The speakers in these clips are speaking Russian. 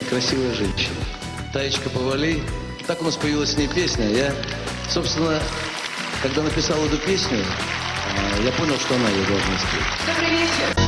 Красивая женщина. Таечка Повалий. Так у нас появилась с ней песня. Я, собственно, когда написал эту песню, я понял, что она ее должна спеть. Добрый вечер.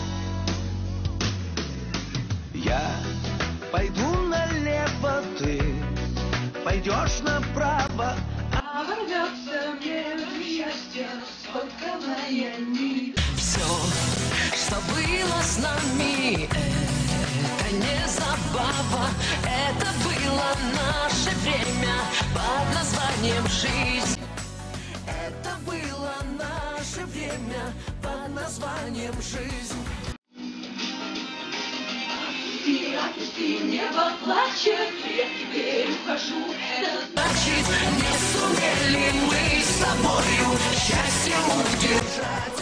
Я пойду налево, ты пойдешь направо. А ворвется мне в счастье, сколько баяний. Все, что было с нами, это не забава. Это было наше время под названием жизнь. Это было наше время под названием жизнь. Отпусти, небо плачет, я теперь ухожу. Это Значит, не сумели мы с тобою счастье удержать.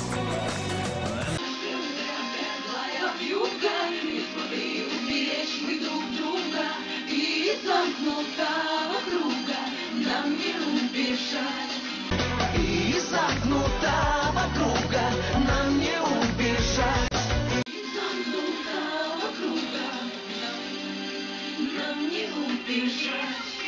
белая вьюга, не смогли уберечь мы друг друга. И из замкнутого круга нам не убежать. И из замкнутого круга нам не убежать. Из замкнутого круга нам не убежать.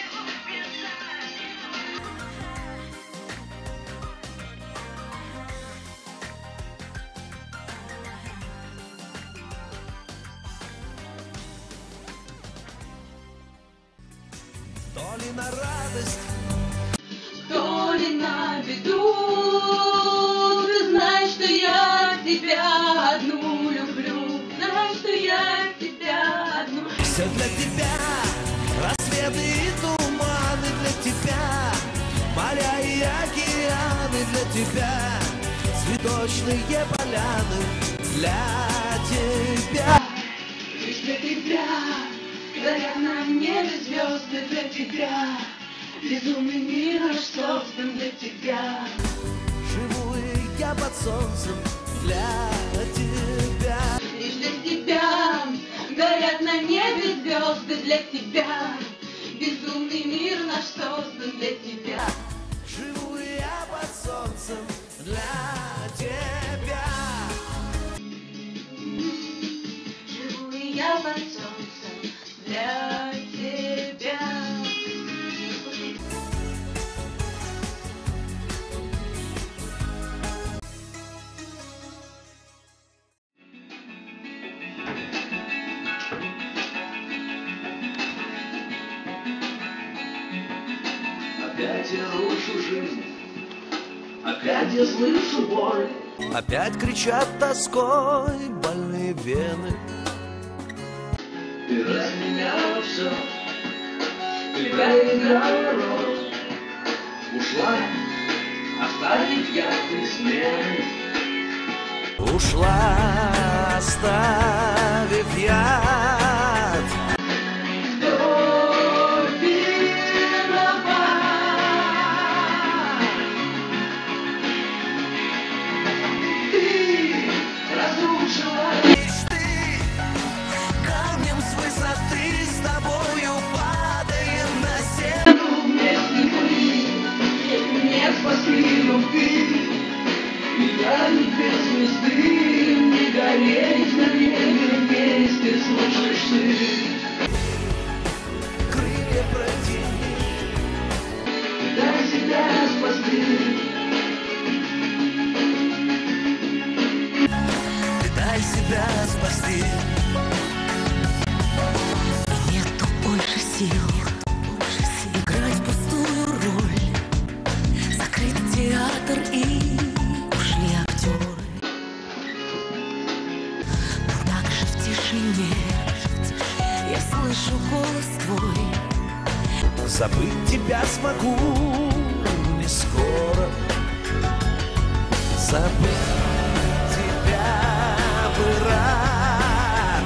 То ли на радость, То ли на беду, ты знаешь, что я тебя одну люблю, знаешь, что я тебя одну. все для тебя, рассветы и туманы для тебя, моря и океаны для тебя, цветочные поляны для тебя. Лишь для тебя, горят на небе звезды для тебя, безумный мир наш создан для тебя. Живу и я под солнцем для тебя. Лишь для тебя, горят на небе звезды для тебя, безумный мир наш создан для тебя. Живу я под солнцем для тебя. Живу я под солнцем для тебя. Опять я рушу жизнь, опять я слышу боль. Опять кричат тоской больные вены. Ты разменяла все, ты проиграла рот. Ушла, оставив яркие смены. Ушла, оставив яд. Кто виноват? Ты разрушила Мечты камнем с высоты с тобою падаем на землю. вместе мы, не спасли любви. Я не без звезды, не гореть на небе вместе, слышишь ты? Крылья протяни, Дай себя спасти. Ты дай себя спасти. Нету больше сил играть пустую роль. Закрыт театр и ушли актеры. Но также в тишине я слышу голос твой. забыть тебя смогу не скоро. Забыть тебя бы рад.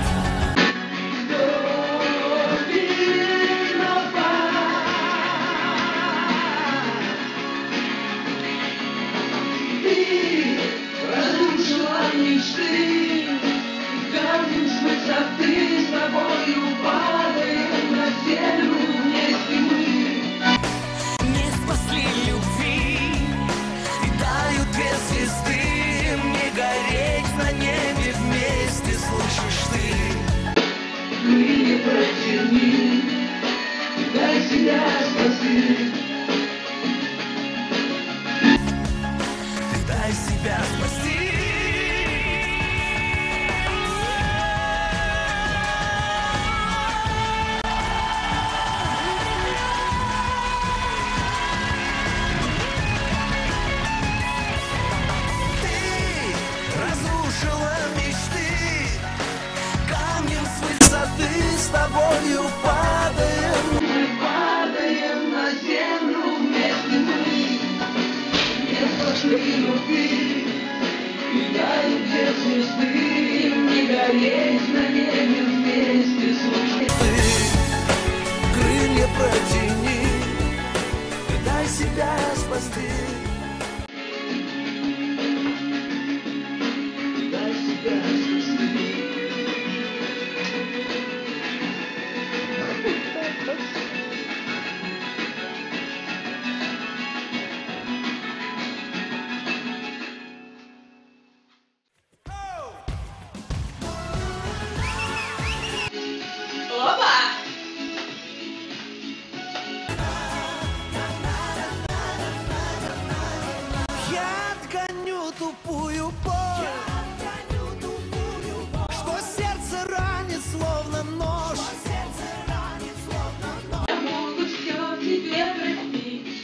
Разрушила мечты, камнем с высоты с тобою падаем на землю вместе мы. Не спасли любви и тают две звезды. Не гореть на небе вместе, протяни и дай себя спасти. Дай себя спасти. Опа! Я отгоню тупую боль, что сердце ранит словно нож. Я могу все тебе простить,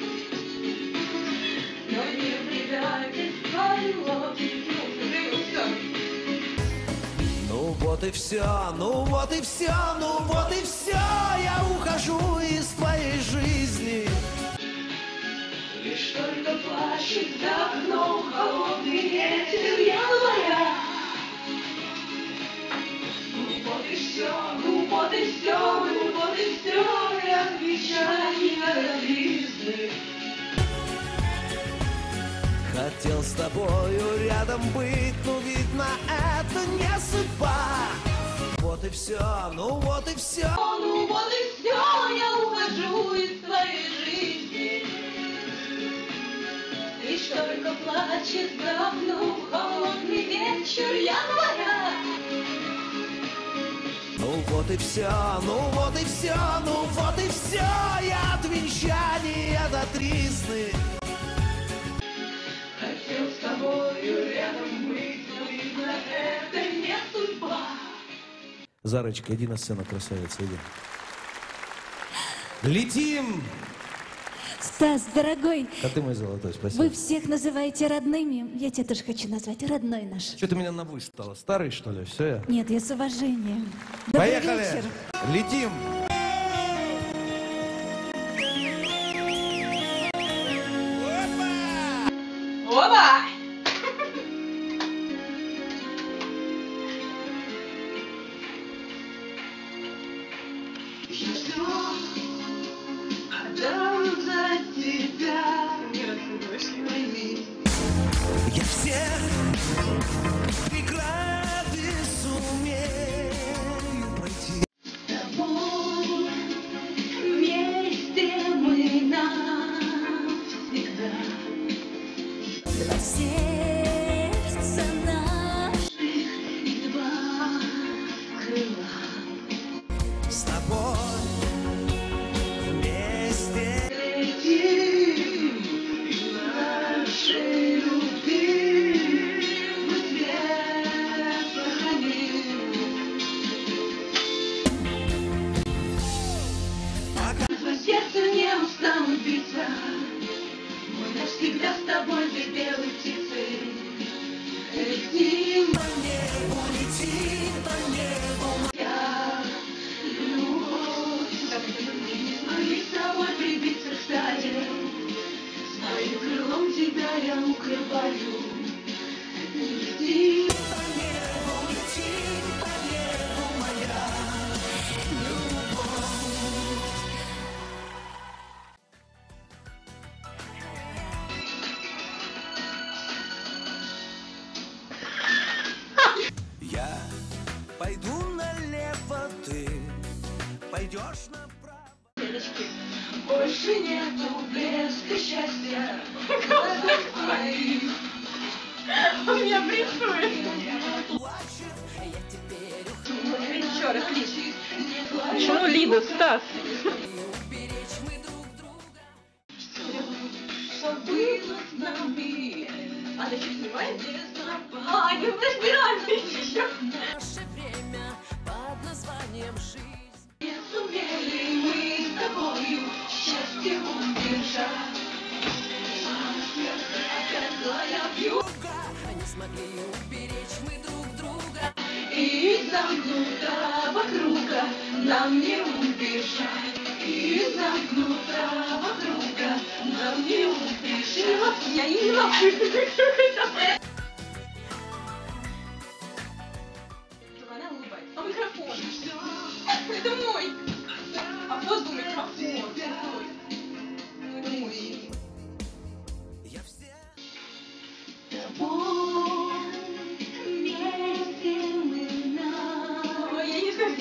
но не предательство любви. Ну вот и все, ну вот и все, ну вот и все. Я ухожу из твоей жизни. Лишь только плачет за окном холодный ветер января. Ну вот и все, ну вот и все, ну вот и все, и отвечание разлизны. Хотел с тобою рядом быть, но видно это не судьба. Вот и все, ну вот и все. Ну вот и все, я ухожу из твоей жизни. Лишь только плачет за окном холодный вечер января. Ну вот и все, ну вот и все, ну вот и все. Я от венчания до тризны. Хотел с тобою рядом быть, но видно, это не судьба. Зарочка, иди на сцену, красавица, иди. Летим! Стас, дорогой, А ты мой золотой, спасибо. вы всех называете родными. Я тебя тоже хочу назвать родной наш. Что ты меня на «вы» стала? Старый, что ли? Все я? Нет, я с уважением. Добрый Поехали! вечер. Летим! Опа! Я все отдам за тебя. Пойми. Я все преграды сумею пройти. С тобой вместе мы навсегда. Два сердца наших И два крыла. С тобой вместе. Летим, и нашей любви мы свет сохраним. Твое сердце не устанут биться. Мы навсегда с тобой две белые птицы. Летим по небу, летим по небу. Я любовь, смогли с тобой прибиться к стае. Своим крылом тебя я укрываю. Летим по небу, моя любовь. Я пойду налево, ты пойдешь направо. Девочки, больше нету блеска счастья в глазах твоих. Он меня прессует. Еще раз, Лид. Почему Лида, Стас? Забыла с нами. А ты что, снимаете? А, не разбираемся еще. Наше время под названием «Жизнь». Не сумели мы с тобою счастье удержать. А сердце опять злая вьюга. Не смогли уберечь мы друг друга. И замкнутого круга нам не убежать. И замкнутого круга нам не убежать. Я не могу. Она улыбается. А микрофон? Это мой. А в воздухе микрофон.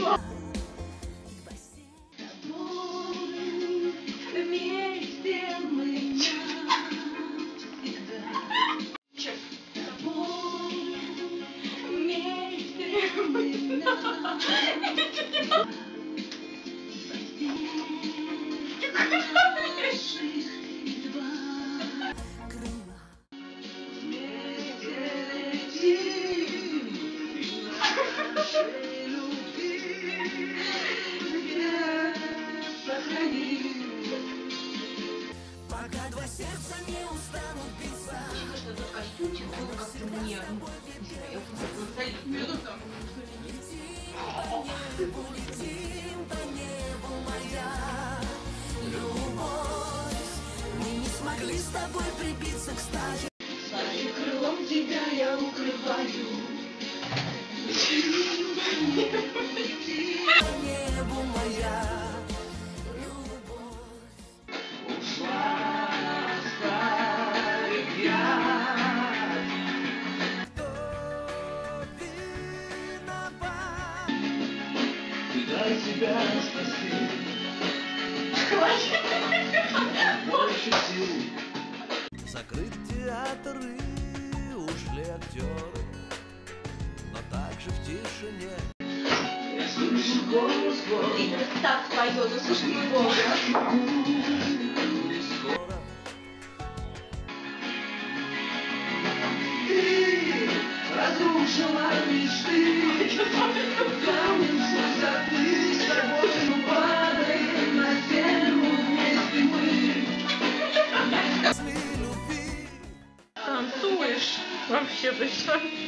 Вместе мы навсегда. Вместе мы навсегда. Наших два крыла. Вместе летим нашей любви. Пока два сердца не устанут биться. Что этот костюмчик, он как-то мне, не знаю, я Улетим по небу, моя любовь. Мы не смогли с тобой прибиться к стае. своим крылом тебя я укрываю. По небу, моя любовь. Ушла, оставив я. Кто виноват? Дай себя спасти. Больше сил. Закрыт театр и ушли актеры, но также в тишине. Я слышу голос Бога. И так поет, услышит Бога. Скоро Ты разрушила мечты. Камнем с высоты с тобой падаем на землю вместе мы. любви. Танцуешь вообще, ты что?